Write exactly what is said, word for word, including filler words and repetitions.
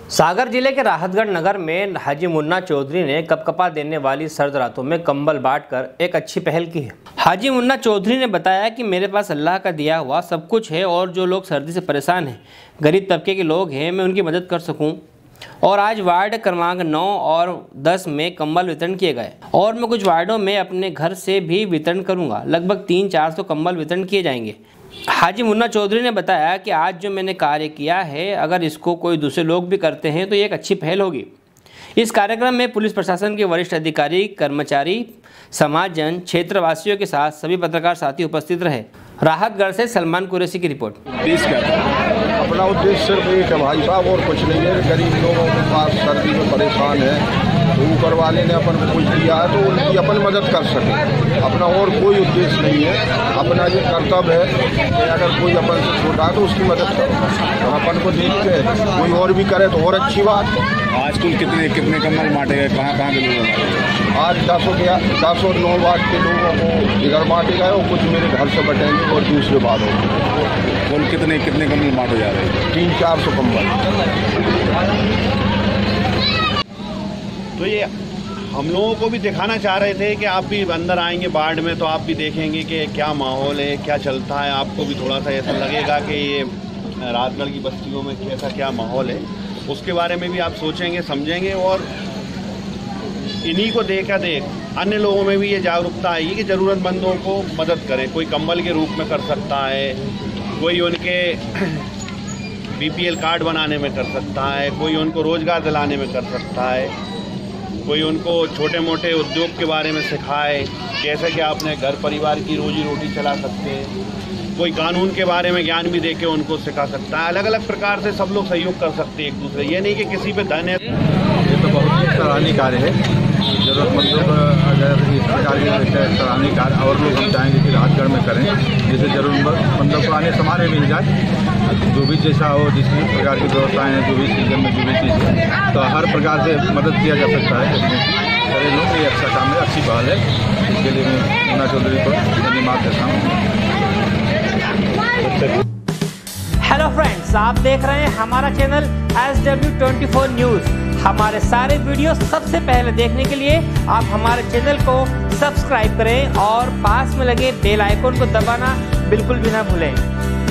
सागर जिले के राहतगढ़ नगर में हाजी मुन्ना चौधरी ने कपकपा देने वाली सर्द रातों में कंबल बांटकर एक अच्छी पहल की है। हाजी मुन्ना चौधरी ने बताया कि मेरे पास अल्लाह का दिया हुआ सब कुछ है और जो लोग सर्दी से परेशान हैं, गरीब तबके के लोग हैं, मैं उनकी मदद कर सकूं। और आज वार्ड क्रमांक नौ और दस में कंबल वितरण किए गए और मैं कुछ वार्डों में अपने घर से भी वितरण करूँगा। लगभग तीन चार सौ कंबल वितरण किए जाएंगे। हाजी मुन्ना चौधरी ने बताया कि आज जो मैंने कार्य किया है, अगर इसको कोई दूसरे लोग भी करते हैं तो ये एक अच्छी पहल होगी। इस कार्यक्रम में पुलिस प्रशासन के वरिष्ठ अधिकारी, कर्मचारी, समाजजन, क्षेत्रवासियों के साथ सभी पत्रकार साथी उपस्थित रहे। राहतगढ़ से सलमान कुरैशी की रिपोर्ट। अपना उद्देश्य सिर्फ एक है भाई साहब, और कुछ नहीं है। गरीब लोगों के पास सर्दी में परेशान है, तो ऊपर वाले ने अपन को कुछ दिया है तो उनकी अपन मदद कर सके। अपना और कोई उद्देश्य नहीं है। अपना ये कर्तव्य है कि अगर कोई अपन से छोटा है तो उसकी मदद करो, और अपन को देख के कोई और भी करे तो और अच्छी बात। आज कुल कितने कितने कंबल बांटे गए, कहाँ कहाँ के लोग? आज दस गया दस और नौ वार्ड के लोगों को इधर बांटे गए और कुछ मेरे घर से बटेंगे और दूसरे बाद होंगे। कुल कितने कितने कंबल बांटे जा रहे हैं? तीन चार सौ कंबल। तो ये हम लोगों को भी दिखाना चाह रहे थे कि आप भी अंदर आएंगे वार्ड में तो आप भी देखेंगे कि क्या माहौल है, क्या चलता है। आपको भी थोड़ा सा ऐसा लगेगा कि ये राहतगढ़ की बस्तियों में कैसा क्या माहौल है, उसके बारे में भी आप सोचेंगे, समझेंगे। और इन्हीं को देखा देख अन्य लोगों में भी ये जागरूकता आएगी कि ज़रूरतमंदों को मदद करें। कोई कंबल के रूप में कर सकता है, कोई उनके बीपीएल कार्ड बनाने में कर सकता है, कोई उनको रोज़गार दिलाने में कर सकता है, कोई उनको छोटे मोटे उद्योग के बारे में सिखाए, कैसे कि आपने घर परिवार की रोजी रोटी चला सकते हैं। कोई कानून के बारे में ज्ञान भी देके उनको सिखा सकता है। अलग अलग प्रकार से सब लोग सहयोग कर सकते हैं एक दूसरे। ये नहीं कि किसी पे धन है। ये तो बहुत ही सराहनीय कार्य है। जरूरतमंदों को अगर इस प्रकार के सराहनीय कार्य और लोग हम चाहेंगे कि राहतगढ़ में करें, जिससे जरूरतमंदों को आने सामान मिल जाए, जो भी जैसा हो, जिस प्रकार की व्यवस्थाएँ हैं, जो भी सीजन में जो भी चीज़ है, तो हर प्रकार से मदद किया जा सकता है। करे लोग ये अच्छा काम है, अच्छी पहल है। इसके लिए मैं मुन्ना चौधरी को धन्यवाद देता हूँ। हेलो फ्रेंड्स, आप देख रहे हैं हमारा channel S W twenty four news. हमारे सारे वीडियो सबसे पहले देखने के लिए आप हमारे चैनल को सब्सक्राइब करें और पास में लगे बेल आइकन को दबाना बिल्कुल भी ना भूलें।